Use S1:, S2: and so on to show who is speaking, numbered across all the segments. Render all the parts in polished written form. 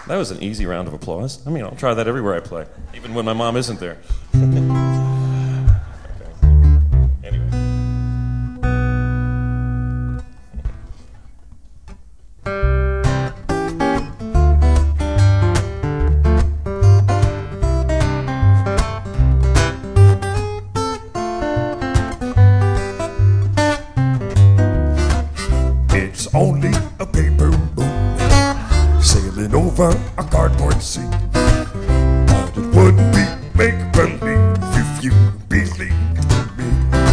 S1: That was an easy round of applause. I mean, I'll try that everywhere I play, even when my mom isn't there. Anyway.
S2: It's only a paper moon sailing over a cardboard sea, but it wouldn't be make-believe if you believed in me.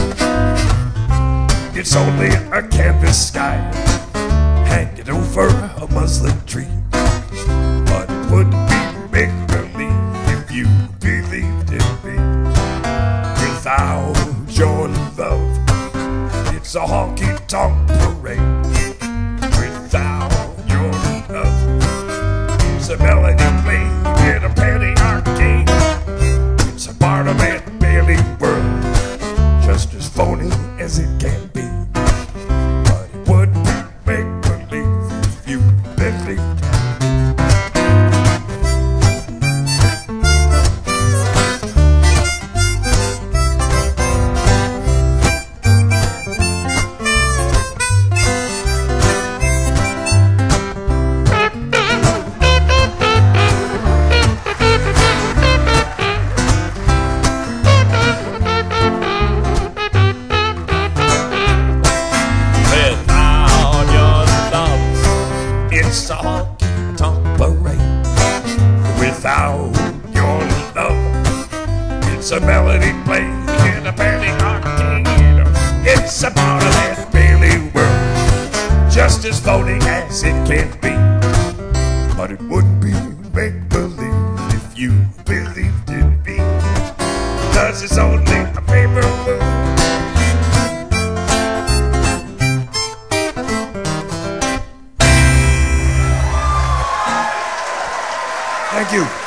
S2: It's only a canvas sky hanging over a muslin tree, but it wouldn't be make-believe if you believed in me. Without your love, it's a honky-tonk parade. Without your love, it's a melody played in a penny arcade. It's a Barnum and Bailey world, just as phony as it can be. But it wouldn't be make-believe if you believed in me. It's a honky-tonk parade. Without your love, it's a melody played in a penny arcade. It's a Barnum and Bailey world, just as phony as it can be. But it wouldn't be make-believe if you believed in me, 'cause it's only a paper moon. Thank you.